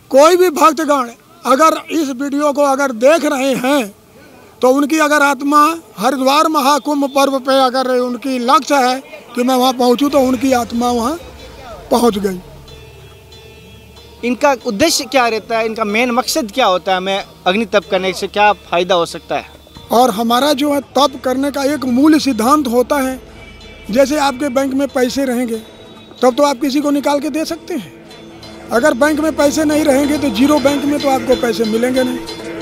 कोई भी भक्तगण अगर इस वीडियो को अगर देख रहे हैं तो उनकी अगर आत्मा हरिद्वार महाकुंभ पर्व पे अगर उनकी लक्ष्य है कि मैं वहाँ पहुँचूँ तो उनकी आत्मा वहाँ पहुँच गई। इनका उद्देश्य क्या रहता है, इनका मेन मकसद क्या होता है, हमें अग्नि तप करने से क्या फ़ायदा हो सकता है? और हमारा जो है तप करने का एक मूल सिद्धांत होता है, जैसे आपके बैंक में पैसे रहेंगे तब तो आप किसी को निकाल के दे सकते हैं। अगर बैंक में पैसे नहीं रहेंगे तो जीरो बैंक में तो आपको पैसे मिलेंगे नहीं।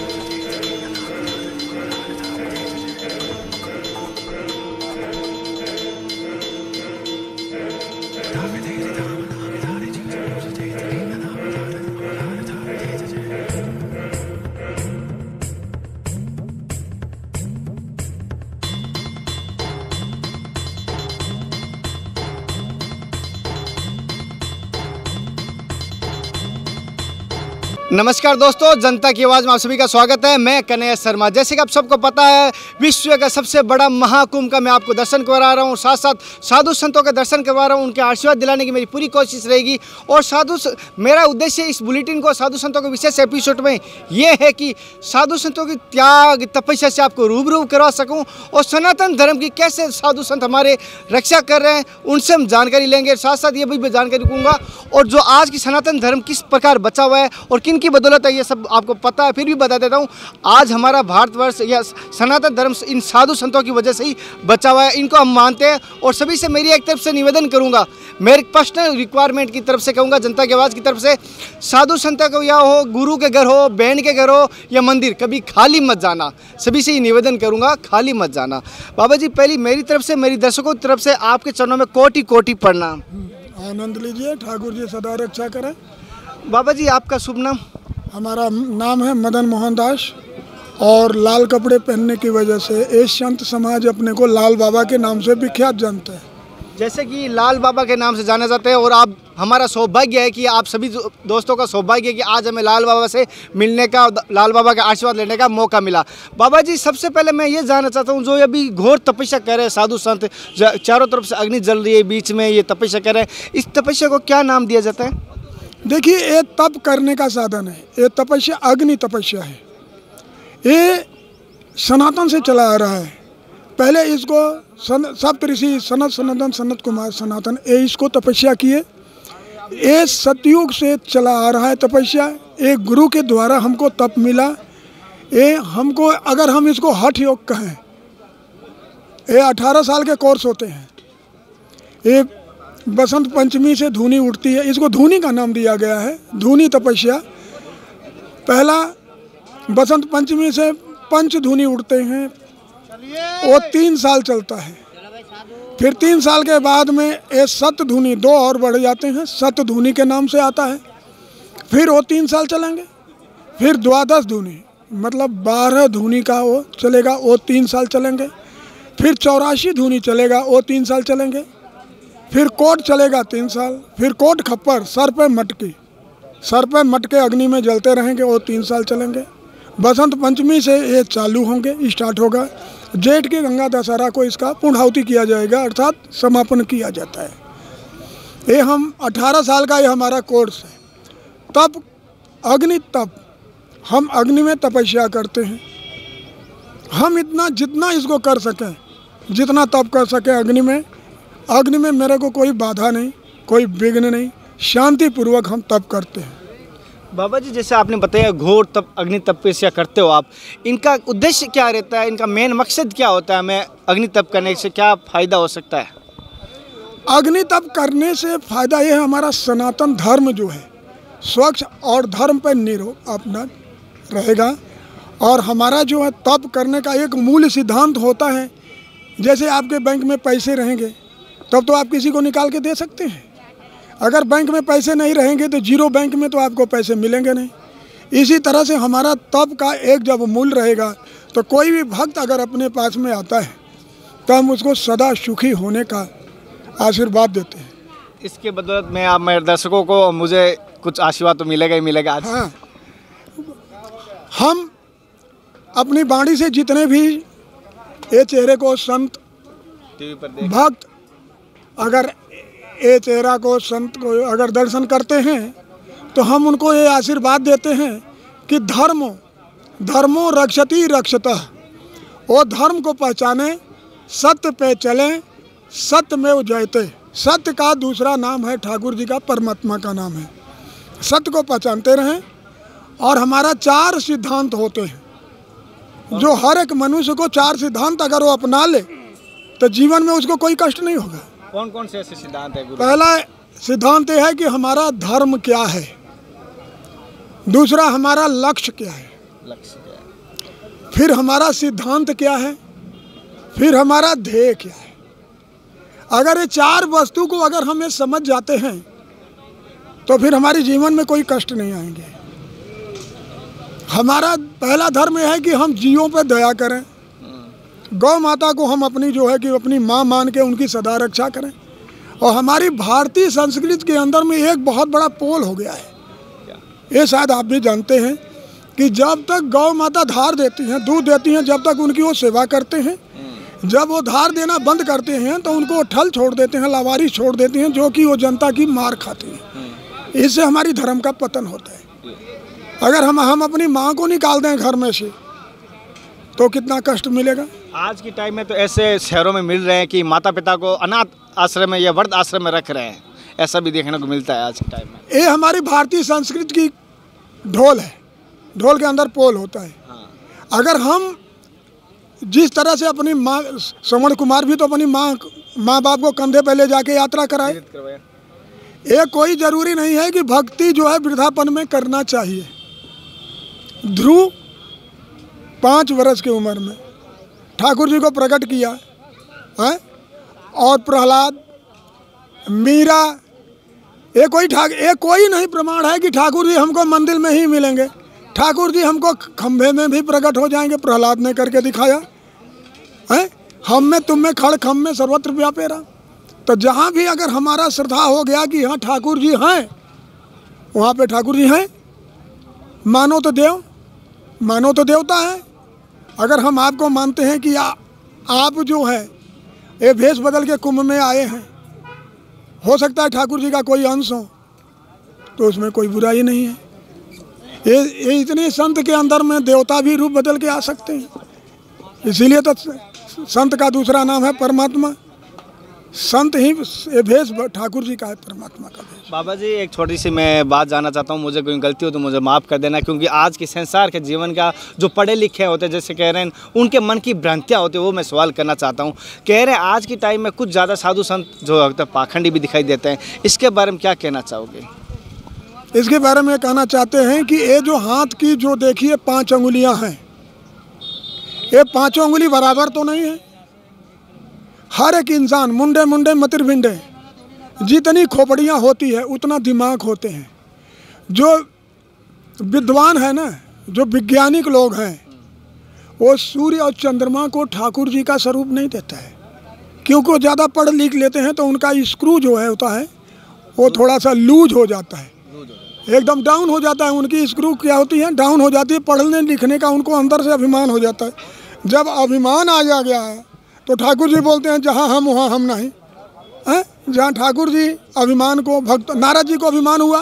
नमस्कार दोस्तों, जनता की आवाज़ में आप सभी का स्वागत है। मैं कन्हैया शर्मा। जैसे कि आप सबको पता है, विश्व का सबसे बड़ा महाकुंभ का मैं आपको दर्शन करवा रहा हूँ, साथ साथ साधु संतों के दर्शन करवा रहा हूँ। उनके आशीर्वाद दिलाने की मेरी पूरी कोशिश रहेगी। और मेरा उद्देश्य इस बुलेटिन को साधु संतों के विशेष एपिसोड में ये है कि साधु संतों की त्याग तपस्या से आपको रूबरू करवा सकूँ और सनातन धर्म की कैसे साधु संत हमारे रक्षा कर रहे हैं उनसे हम जानकारी लेंगे। साथ साथ ये भी मैं जानकारी दूँगा और जो आज की सनातन धर्म किस प्रकार बचा हुआ है और किन की बदौलत है ये सब आपको पता है, फिर भी बता देता हूँ। आज हमारा भारतवर्ष या सनातन धर्म इन साधु संतों की वजह से ही बचा हुआ है, इनको हम मानते हैं। और सभी से मेरी एक तरफ से निवेदन करूँगा, मेरे पर्सनल रिक्वायरमेंट की तरफ से कहूँगा, जनता की आवाज़ की तरफ से, साधु संतों को या हो, गुरु के घर हो, बहन के घर हो या मंदिर, कभी खाली मत जाना। सभी से ये निवेदन करूँगा, खाली मत जाना। बाबा जी, पहली मेरी तरफ से, मेरी दर्शकों की तरफ से आपके चरणों में कोटि कोटि प्रणाम। आनंद लीजिए, ठाकुर जी सदा रक्षा करें। बाबा जी, आपका शुभ नाम? हमारा नाम है मदन मोहन दास और लाल कपड़े पहनने की वजह से एश संत समाज अपने को लाल बाबा के नाम से विख्यात जानता है। जैसे कि लाल बाबा के नाम से जाना जाते हैं और आप, हमारा सौभाग्य है कि आप सभी दोस्तों का सौभाग्य है कि आज हमें लाल बाबा से मिलने का, लाल बाबा का आशीर्वाद लेने का मौका मिला। बाबा जी, सबसे पहले मैं ये जानना चाहता हूँ, जो अभी घोर तपस्या कर रहे हैं साधु संत, चारों तरफ से अग्नि जल रही है, बीच में ये तपस्या कर रहे हैं, इस तपस्या को क्या नाम दिया जाता है? देखिए, ये तप करने का साधन है। ये तपस्या अग्नि तपस्या है। ये सनातन से चला आ रहा है। पहले इसको सप्त ऋषि सनत सनातन सनत कुमार सनातन ये इसको तपस्या किए। ये सतयुग से चला आ रहा है तपस्या। एक गुरु के द्वारा हमको तप मिला। ये हमको, अगर हम इसको हठ योग कहें, ये 18 साल के कोर्स होते हैं। ये बसंत पंचमी से धूनी उठती है, इसको धूनी का नाम दिया गया है, धूनी तपस्या। पहला बसंत पंचमी से पंच धूनी उठते हैं, वो 3 साल चलता है। फिर 3 साल के बाद में ये सत धूनी 2 और बढ़ जाते हैं, सत धूनी के नाम से आता है। फिर वो 3 साल चलेंगे। फिर द्वादश धूनी मतलब 12 धूनी का वो चलेगा, वो 3 साल चलेंगे। फिर 84 धूनी चलेगा, वो 3 साल चलेंगे। फिर कोट चलेगा 3 साल। फिर कोट खप्पर, सर पे मटके अग्नि में जलते रहेंगे, वो 3 साल चलेंगे। बसंत पंचमी से ये चालू होंगे, स्टार्ट होगा। जेठ की गंगा दशहरा को इसका पूर्णाहुति किया जाएगा, अर्थात समापन किया जाता है। ये हम 18 साल का ये हमारा कोर्स है। तप, अग्नि तप, हम अग्नि में तपस्या करते हैं। हम इतना जितना इसको कर सकें, जितना तप कर सकें अग्नि में मेरे को कोई बाधा नहीं, कोई विघ्न नहीं, शांतिपूर्वक हम तप करते हैं। बाबा जी, जैसे आपने बताया घोर तप, अग्नि तपस्या करते हो आप, इनका उद्देश्य क्या रहता है, इनका मेन मकसद क्या होता है, हमें अग्नि तप करने से क्या फ़ायदा हो सकता है? अग्नि तप करने से फ़ायदा ये है, हमारा सनातन धर्म जो है स्वच्छ और धर्म पर निरोग अपना रहेगा। और हमारा जो है तप करने का एक मूल सिद्धांत होता है, जैसे आपके बैंक में पैसे रहेंगे तब तो आप किसी को निकाल के दे सकते हैं। अगर बैंक में पैसे नहीं रहेंगे तो जीरो बैंक में तो आपको पैसे मिलेंगे नहीं। इसी तरह से हमारा तप का एक जब मूल्य रहेगा तो कोई भी भक्त अगर अपने पास में आता है तो हम उसको सदा सुखी होने का आशीर्वाद देते हैं। इसके बदौलत में आप मेरे दर्शकों को, मुझे कुछ आशीर्वाद तो मिलेगा ही मिलेगा आज। हाँ, हम अपनी वाणी से जितने भी ये चेहरे को संत टीवी पर भक्त अगर ये चेहरा को संत को अगर दर्शन करते हैं तो हम उनको ये आशीर्वाद देते हैं कि धर्मो रक्षति रक्षतः, वो धर्म को पहचाने, सत्य पे चलें, सत्य में जयते। सत्य का दूसरा नाम है ठाकुर जी का, परमात्मा का नाम है। सत्य को पहचानते रहें। और हमारा 4 सिद्धांत होते हैं, जो हर एक मनुष्य को 4 सिद्धांत अगर वो अपना ले तो जीवन में उसको कोई कष्ट नहीं होगा। कौन कौन से ऐसे सिद्धांत है गुरु? पहला सिद्धांत यह है कि हमारा धर्म क्या है, दूसरा हमारा लक्ष्य क्या है, फिर हमारा सिद्धांत क्या है, फिर हमारा ध्येय क्या है। अगर ये 4 वस्तु को अगर हम ये समझ जाते हैं तो फिर हमारे जीवन में कोई कष्ट नहीं आएंगे। हमारा पहला धर्म यह है कि हम जीवों पर दया करें, गौ माता को हम अपनी जो है कि अपनी माँ मान के उनकी सदा रक्षा करें। और हमारी भारतीय संस्कृति के अंदर में एक बहुत बड़ा पोल हो गया है, ये शायद आप भी जानते हैं कि जब तक गौ माता धार देती हैं, दूध देती हैं, जब तक उनकी वो सेवा करते हैं, जब वो धार देना बंद करते हैं तो उनको ठल छोड़ देते हैं, लावारिस छोड़ देते हैं, जो कि वो जनता की मार खाती हैं। इससे हमारी धर्म का पतन होता है। अगर हम अपनी माँ को निकाल दें घर में से तो कितना कष्ट मिलेगा। आज के टाइम में तो ऐसे शहरों में मिल रहे हैं कि माता पिता को अनाथ आश्रम में या वृद्ध आश्रम में रख रहे हैं, ऐसा भी देखने को मिलता है आज के टाइम में। ये हमारी भारतीय संस्कृति की ढोल है, ढोल के अंदर पोल होता है। अगर हम जिस तरह से अपनी माँ, श्रवण कुमार भी तो अपनी माँ बाप को कंधे पे ले जाके यात्रा कराए। ये कोई जरूरी नहीं है कि भक्ति जो है वृद्धापन में करना चाहिए। ध्रुव 5 वर्ष की उम्र में ठाकुर जी को प्रकट किया है, और प्रहलाद, मीरा, ये कोई नहीं प्रमाण है कि ठाकुर जी हमको मंदिर में ही मिलेंगे। ठाकुर जी हमको खंभे में भी प्रकट हो जाएंगे, प्रहलाद ने करके दिखाया है। हम में तुम में खड़ खम में सर्वत्र व्यापेरा। तो जहाँ भी अगर हमारा श्रद्धा हो गया कि हाँ ठाकुर जी हैं, वहाँ पे ठाकुर जी हैं, मानो तो देव, मानो तो देवता है। अगर हम आपको मानते हैं कि आप जो है ये भेष बदल के कुंभ में आए हैं, हो सकता है ठाकुर जी का कोई अंश हो, तो उसमें कोई बुराई नहीं है। ये इतने संत के अंदर में देवता भी रूप बदल के आ सकते हैं। इसीलिए तो संत का दूसरा नाम है परमात्मा। संत ही ये भेष ठाकुर जी का है, परमात्मा का भेष। बाबा जी एक छोटी सी मैं बात जानना चाहता हूँ, मुझे कोई गलती हो तो मुझे माफ़ कर देना, क्योंकि आज के संसार के जीवन का जो पढ़े लिखे होते हैं, जैसे कह रहे हैं उनके मन की भ्रांतियाँ होती है, वो मैं सवाल करना चाहता हूँ। कह रहे हैं आज के टाइम में कुछ ज़्यादा साधु संत जो पाखंडी भी दिखाई देते हैं, इसके बारे में क्या कहना चाहोगे? इसके बारे में कहना चाहते हैं कि ये जो हाथ की जो देखिए 5 अंगुलियाँ हैं, ये 5 अंगुली बराबर तो नहीं है। हर एक इंसान मुंडे मुंडे मतिर भिंडे, जितनी खोपड़ियाँ होती है उतना दिमाग होते हैं। जो विद्वान है ना, जो वैज्ञानिक लोग हैं, वो सूर्य और चंद्रमा को ठाकुर जी का स्वरूप नहीं देता है, क्योंकि वो ज़्यादा पढ़ लिख लेते हैं तो उनका स्क्रू जो है होता है वो थोड़ा सा लूज हो जाता है, एकदम डाउन हो जाता है। उनकी स्क्रू क्या होती है, डाउन हो जाती है। पढ़ने लिखने का उनको अंदर से अभिमान हो जाता है। जब अभिमान आ गया है तो ठाकुर जी बोलते हैं जहाँ हम वहाँ हम नहीं हैं। जहाँ ठाकुर जी अभिमान को, भक्त नारद जी को अभिमान हुआ,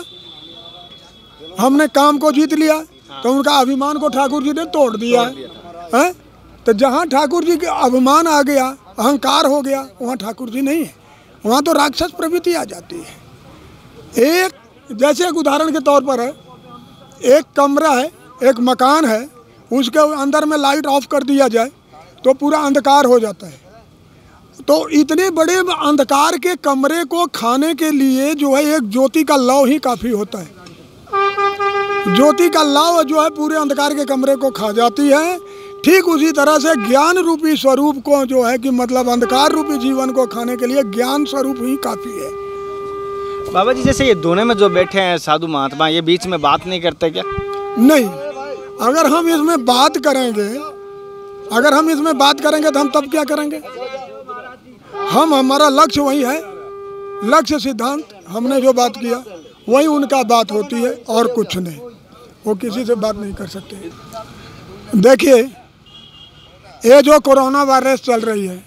हमने काम को जीत लिया, तो उनका अभिमान को ठाकुर जी ने तोड़ दिया है। तो जहाँ ठाकुर जी के अभिमान आ गया, अहंकार हो गया, वहाँ ठाकुर जी नहीं है, वहाँ तो राक्षस प्रवृत्ति आ जाती है। एक जैसे एक उदाहरण के तौर पर है, एक कमरा है, एक मकान है, उसके अंदर में लाइट ऑफ कर दिया जाए तो पूरा अंधकार हो जाता है। तो इतने बड़े अंधकार के कमरे को खाने के लिए जो है एक ज्योति का लौ ही काफ़ी होता है। ज्योति का लौ जो है पूरे अंधकार के कमरे को खा जाती है। ठीक उसी तरह से ज्ञान रूपी स्वरूप को जो है कि मतलब अंधकार रूपी जीवन को खाने के लिए ज्ञान स्वरूप ही काफ़ी है। बाबा जी जैसे ये दोनों में जो बैठे हैं साधु महात्मा, ये बीच में बात नहीं करते क्या? नहीं, अगर हम इसमें बात करेंगे, अगर हम इसमें बात करेंगे तो हम तब क्या करेंगे? हमारा लक्ष्य वही है, लक्ष्य सिद्धांत हमने जो बात किया वही उनका बात होती है और कुछ नहीं। वो किसी से बात नहीं कर सकते। देखिए ये जो कोरोना वायरस चल रही है,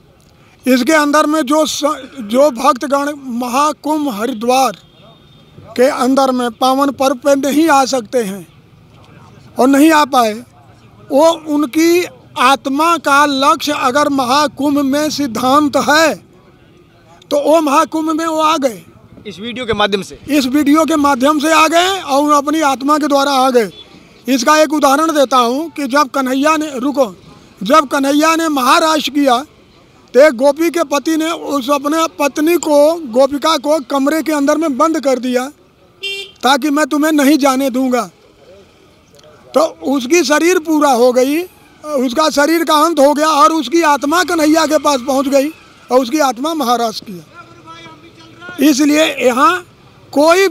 इसके अंदर में जो भक्तगण महाकुंभ हरिद्वार के अंदर में पावन पर्व पे नहीं आ सकते हैं और नहीं आ पाए, वो उनकी आत्मा का लक्ष्य अगर महाकुंभ में सिद्धांत है तो वो महाकुंभ में वो आ गए, इस वीडियो के माध्यम से, इस वीडियो के माध्यम से आ गए और अपनी आत्मा के द्वारा आ गए। इसका एक उदाहरण देता हूँ कि जब कन्हैया ने महाराष्ट्र किया तो एक गोपी के पति ने उस अपने पत्नी को, गोपिका को कमरे के अंदर में बंद कर दिया ताकि मैं तुम्हें नहीं जाने दूंगा। तो उसकी शरीर पूरा हो गई, उसका शरीर का अंत हो गया और उसकी आत्मा कन्हैया के पास पहुंच गई और उसकी आत्मा महाराष्ट्र की। इसलिए यहाँ कोई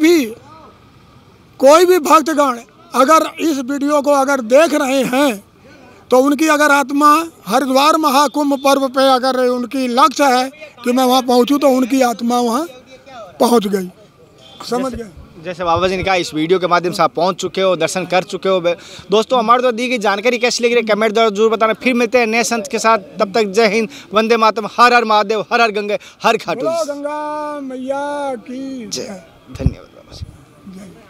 भी भक्तगण अगर इस वीडियो को अगर देख रहे हैं तो उनकी अगर आत्मा हरिद्वार महाकुंभ पर्व पे अगर उनकी लक्ष्य है कि मैं वहाँ पहुँचूँ तो उनकी आत्मा वहाँ पहुँच गई। समझ गए? जैसे बाबा जी ने कहा, इस वीडियो के माध्यम से आप पहुंच चुके हो, दर्शन कर चुके हो। दोस्तों, हमारे द्वारा दी गई जानकारी कैसी लग रही है कमेंट द्वारा जरूर बताना। फिर मिलते हैं नए संत के साथ, तब तक जय हिंद, वंदे मातरम, हर हर महादेव, हर हर गंगे, हर खाटू गंगा मैया की जय। धन्यवाद बाबा जी। जय।